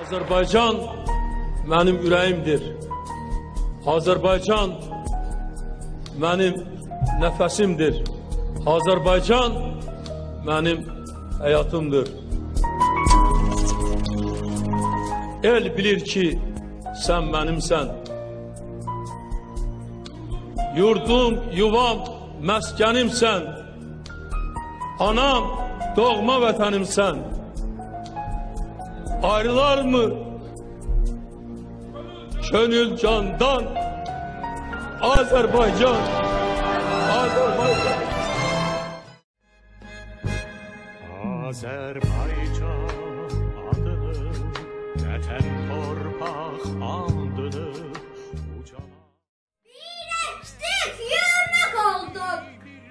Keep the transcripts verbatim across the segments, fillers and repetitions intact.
Azərbaycan mənim ürəyimdir. Azərbaycan mənim nəfəsimdir. Azərbaycan mənim həyatımdır. El bilir ki, sən mənimsən. Yurdum, yuvam, məskənimsən. Anam, doğma vətənimsən. Ayrılar mı könül candan? Azərbaycan, Azərbaycan. Azərbaycan adını, vətən torpaq andını ucala. Bir eksik yürümek olduk.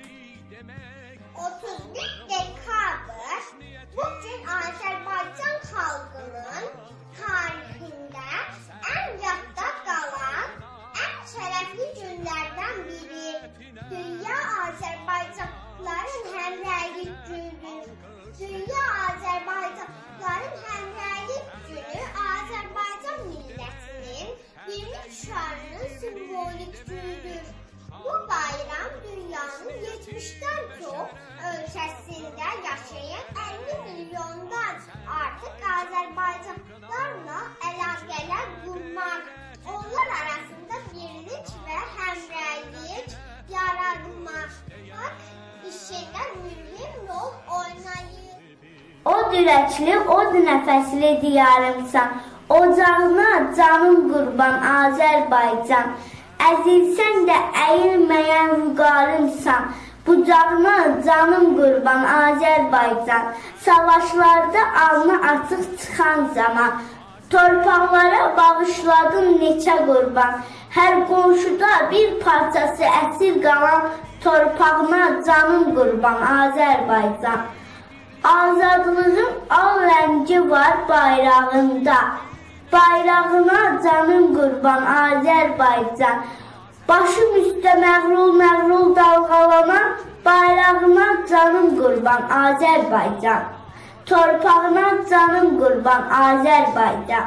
otuz bir dekabr bugün Azerbaycan halkının tarihinde en yadda kalan, en şerefli günlerden biri. Dünya Azerbaycanlıların hemrəylik günüdür. Dünya Azerbaycanlıların hemrəylik günü Azerbaycan milletinin birlik şüarının simbolik günüdür. Bu bayram dünyanın yetmişten çok ölkəsində yaşayan əlli milyondan artık Azerbaycanlılarla əlaqələr qurmaq, onlar arasında birlik və həmrəylik yaratmaq işində mühüm rol oynayır. O dürəkli, o nəfəsli diyarımsan, ocağına canım qurban Azərbaycan. Əzilsən də əyilməyən vüqarımsan, bucağına canım qurban Azərbaycan. Savaşlarda alnı açıq çıxan zaman, torpaqlara bağışladım neçə qurban. Hər qonşuda bir parçası əsir qalan, torpağına canım qurban Azərbaycan. Azadlığın al rəngi var bayrağında, bayrağına canım qurban Azərbaycan. Başım üstə məğrul məğrul dalğalanan, bayrağına canım qurban Azərbaycan. Torpağına canım qurban Azərbaycan.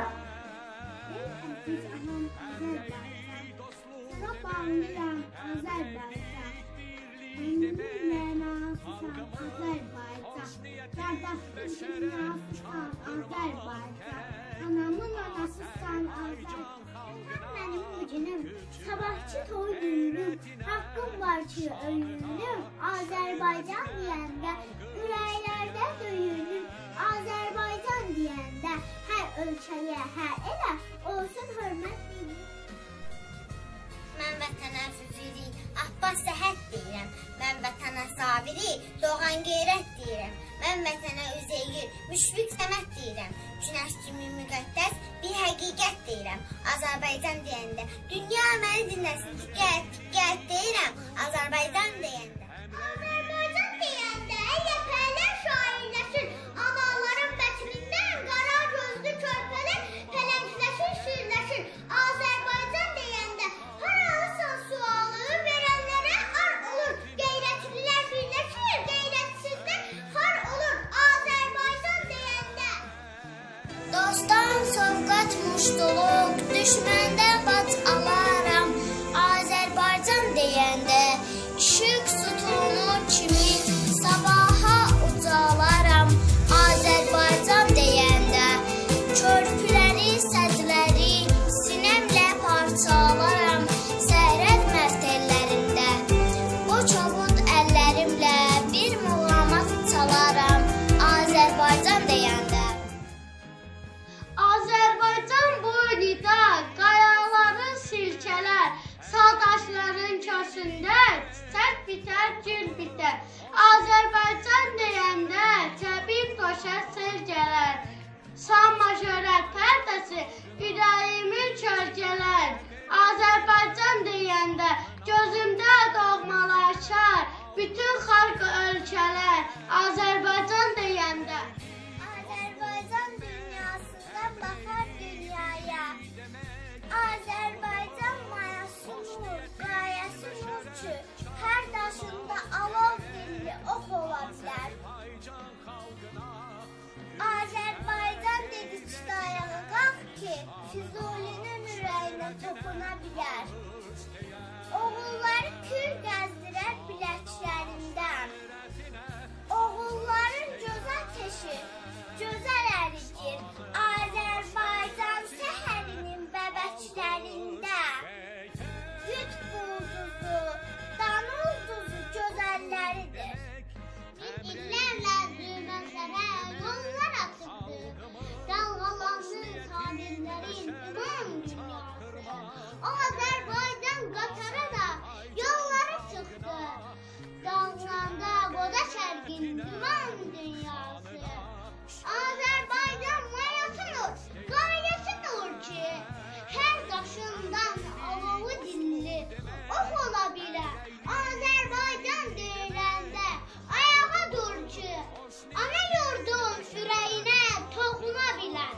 Anamın anasısan Azərbaycan. Mənim gücünüm, sabahçı toy günüm, haqqım var ki öyünüm. Azərbaycan deyəndə, ürəklərdə döyünüm. Azərbaycan deyəndə, hər ölkəyə, hər elə olsun hörmət deyim. Mən vətənə füzuli, Abbas Səhət deyirəm. Mən vətənə sabiri, Doğan Qeyrət deyirəm. Mən vətənə Üzeyir, Müşfiq Səməd deyirəm. Günəş kimi müqəddəs bir həqiqət deyirəm. Azərbaycan deyəndə, dünya məni dinləsin, diqqət, diqqət deyirəm. Azərbaycan deyəndə. Azərbaycan deyəndə, ləpələr şairləşir. Anaların bətnindən qara gözlü körpələr pələngləşir, şirləşir. Azərbaycan deyəndə, har alırsan sualı verənlərə ar olur. Qeyrətlilər birləşir, qeyrətsizlər har olur. Azərbaycan deyəndə. Dostdan sovqat muştuluq, düşməndən bat alaram. Azərbaycan deyəndə, işıq sütunu kimi sabaha ucalaram. Azərbaycan deyəndə, körpüləri, sədləri sinəmlə parçalaram. Sərhəd məftellərində, o çobud əllərimlə bir muğamat çalaram. Azərbaycan deyəndə. Azərbaycan boyunda qayaları silkələr, saldaşların köşündə çiçək bitər, gül bitər. Azərbaycan deyəndə təbii qoşa sel gələr. Sanma şöhrət pərdəsi ürəyimin kölgələr. Azərbaycan deyəndə gözümdə doğmalaşar bütün xalq ölkələr. Azərbaycan deyəndə. Azərbaycan dünyasında baxar dünyaya. Azərbaycan mayası nur, qayəsi nur ki, hər daşında alov dilli ox ola bilər. Azərbaycan dedikdə ayağı qalır. Füzulinin ürəyinə toxuna bilər. Oğulları kül gəzdirər biləklərindən. Oğulların göz ateşi, gözəl ərigir, Azərbaycan səhərinin bəbəklərində. Güt bulduzu, dan ulduzu gözəlləridir. Min illərlə zülmətlərə yollar açıqdır. Dalğalandı tabirlərin ümum dünyası. O Azərbaycan qatara da yolları çıxdı. Dalğanda qoda şərqin ümum dünyası. Azərbaycan mayasıdır, qayəsidir ki, hər daşından alovu dilli ox ola bilər. Azərbaycan deyiləndə ayağa dur ki, ana yurdun ürəyinə toxuna bilər.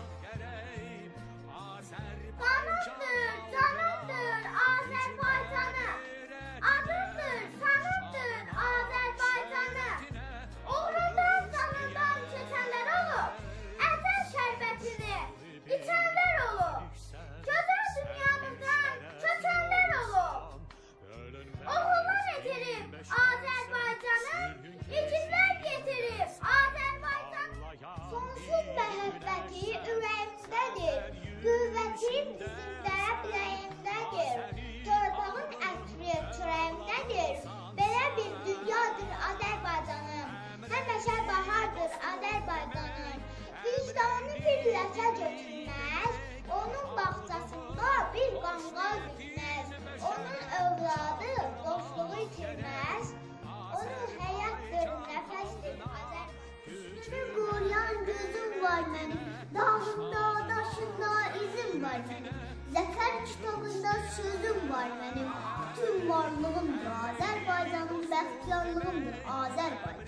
Qanımdır, canımdır Azərbaycanı. Adımdır, sanımdır Azərbaycanı. Uğrundan canından keçənlər olub, ətər şərbətini içənlər olub. Gözəl dünyamızdan köçənlər olub. Oğullar etirib Azərbaycanı, igidlər getirib Azərbaycanı. Sonsuz məhəbbəti ürəyimdədir, qüvvətim dizimdə biləyimdədir. Torpağın ətri çörəyimdədir, belə bir dünyadır Azərbaycanım. Həməşə bahardır Azərbaycanım. Vicdanı bir ləkə götürməz, onun bağçasında bir qanqal bitməz. Onun övladı dostluğu itirməz, onun həyatdır, nəfəsdir Azərbaycan. Seni koruyan gözüm var benim, dağımda, daşında izim var benim. Zafer kitabında sözüm var benim, bütün varlığımdır Azerbaycan'ın, bəxtiyarlığımdır Azerbaycan.